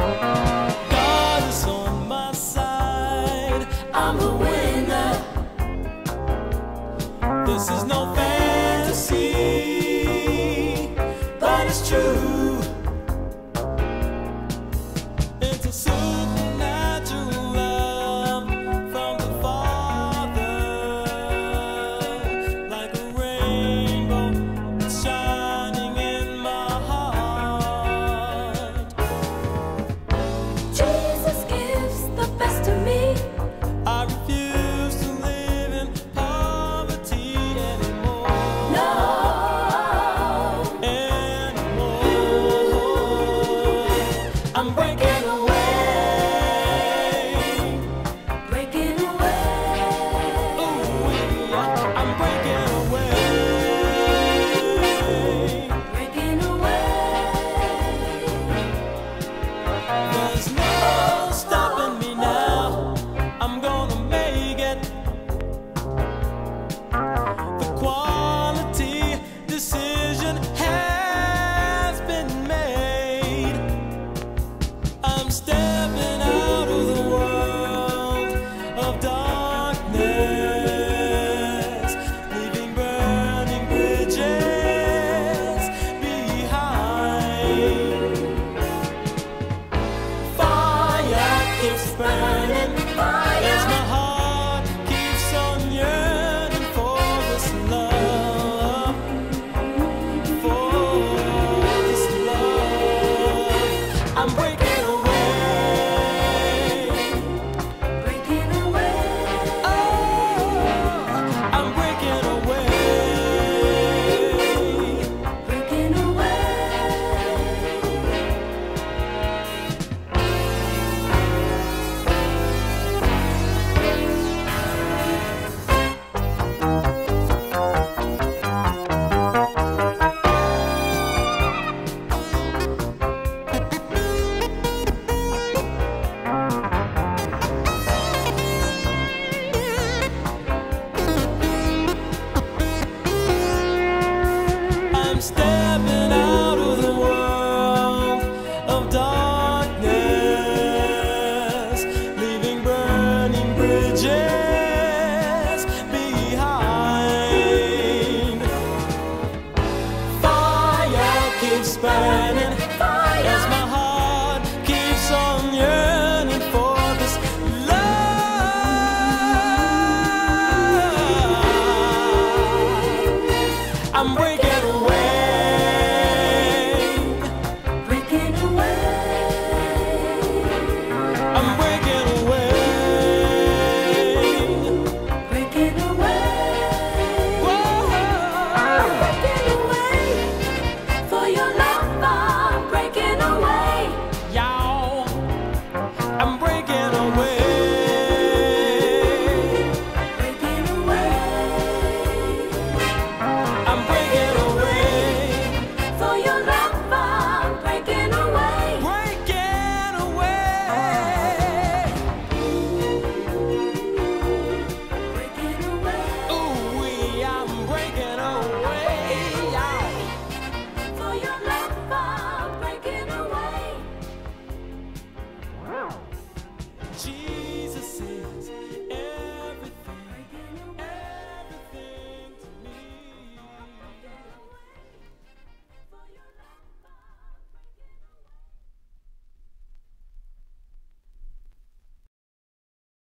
God is on my side. I'm a winner. This is no fantasy, but it's true. It's a supernatural love from the Father, like a rainbow that's shining in my heart. Jesus gives the best to me. I refuse to live in poverty anymore. No. Anymore. I'm breaking away. Breaking away. Ooh, I'm breaking away. Breaking away. There's no stopping me now. I'm gonna make it. The quality decision has been made. I'm stepping out of the world of darkness, leaving burning bridges behind. Fire keeps burning as my heart keeps on yearning for this love, for this love. I'm breaking away. Breaking away. Oh, I'm breaking away. Breaking away. I'm stepping out of the world of darkness, leaving burning bridges behind. Fire keeps burning as my heart